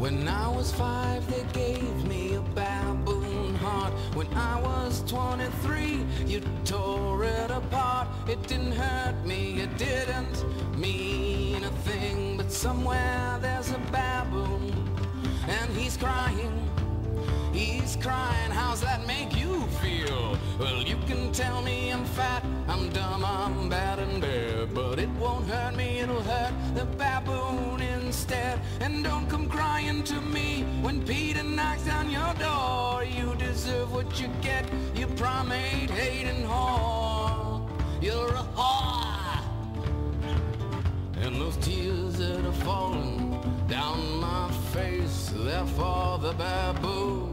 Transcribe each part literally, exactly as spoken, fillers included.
When I was five, they gave me a baboon heart. When I was twenty-three, you tore it apart. It didn't hurt me, it didn't mean a thing. But somewhere there's a baboon, and he's crying. He's crying, how's that make you feel? Well, you can tell me I'm fat, I'm dumb, I'm bad and bare, but it won't hurt me, it'll hurt the baboon instead. And don't come crying to me when Peter knocks down your door. You deserve what you get, you primate hating whore. You're a whore. And those tears that are falling down my face, they're for the baboon.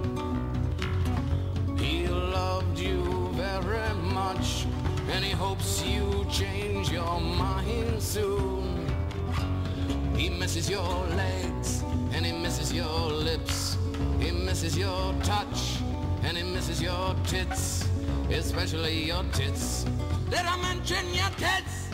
He loved you very much, and he hopes you change your mind soon. He misses your legs, and he misses your lips. He misses your touch, and he misses your tits, especially your tits. Did I mention your tits?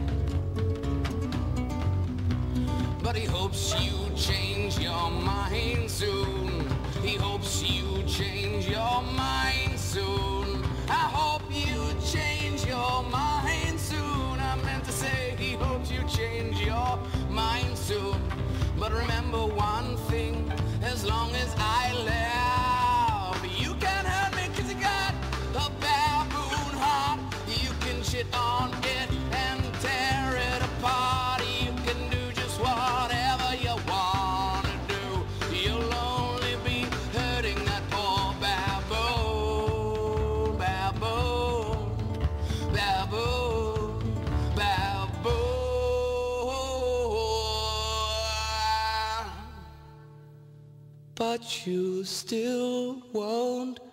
But he hopes you change your mind soon. He hopes you change your mind soon. I hope you change your mind soon. I meant to say he hopes you change your mind soon. But remember one thing, as long as I live, you can't hurt me 'cause you got a baboon heart. You can shit on it and tear it apart. You can do just whatever you want to do. You'll only be hurting that poor baboon, baboon, baboon, baboon. But you still won't